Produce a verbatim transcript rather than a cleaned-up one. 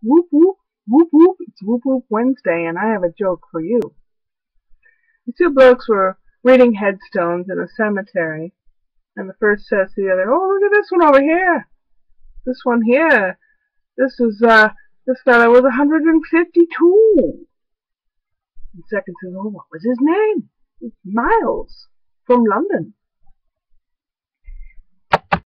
Whoop whoop, whoop whoop, it's Whoop Whoop Wednesday and I have a joke for you. The two blokes were reading headstones in a cemetery, and the first says to the other, "Oh, look at this one over here. This one here. This is, uh, this fellow was one hundred fifty-two. And the second says, "Oh, what was his name?" "It's Miles, from London."